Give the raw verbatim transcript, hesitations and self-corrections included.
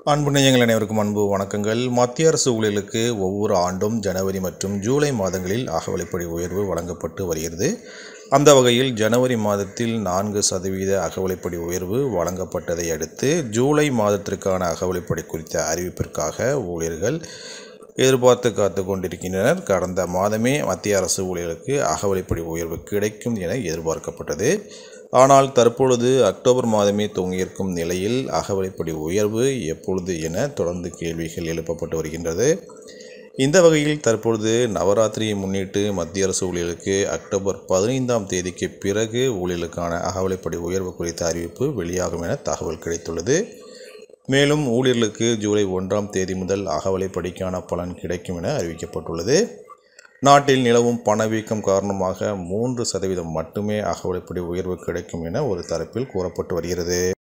அன்பு நேயர்கள் அனைவருக்கும் அன்பு வணக்கங்கள். மத்திய அரசு ஊழியர்களுக்கு ஒவ்வொரு ஆண்டும் ஜனவரி மற்றும் ஜூலை மாதங்களில் அகவிலைப்படி உயர்வு வழங்கப்பட்டு வருகிறது. அந்த வகையில் ஜனவரி மாதத்தில் நான்கு சதவீத அகவிலைப்படி உயர்வு வழங்கப்பட்டதை அடுத்து ஜூலை மாதத்திற்கான அகவிலைப்படி குறித்த அறிவிப்பிற்காக ஊழியர்கள் எதிர்பார்த்து காத்து கொண்டிருக்கின்றனர். கடந்த மாதமே மத்திய அரசு ஊழியர்களுக்கு அகவிலைப்படி உயர்வு கிடைக்கும் என எதிர்பார்க்கப்பட்டது. ஆனால் தற்பொழுது அக்டோபர் மாதமே துவங்கியிருக்கும் நிலையில் அகவிலைப்படி உயர்வு எப்பொழுது என தொடர்ந்து கேள்விகள் எழுப்பப்பட்டு வருகின்றது. இந்த வகையில் தற்பொழுது நவராத்திரியை முன்னிட்டு மத்திய அரசு ஊழியர்களுக்கு அக்டோபர் பதினைந்தாம் தேதிக்கு பிறகு ஊழியர்களுக்கான அகவிலைப்படி உயர்வு குறித்த அறிவிப்பு வெளியாகும் என தகவல் கிடைத்துள்ளது. மேலும் ஊழியர்களுக்கு ஜூலை ஒன்றாம் தேதி முதல் அகவிலைப்படிக்கான பலன் கிடைக்கும் என அறிவிக்கப்பட்டுள்ளது. நாட்டில் நிலவும் பணவீக்கம் காரணமாக மூன்று சதவீதம் மட்டுமே அகவிலைப்படி உயர்வு கிடைக்கும் என ஒரு தரப்பில் கூறப்பட்டு வருகிறது.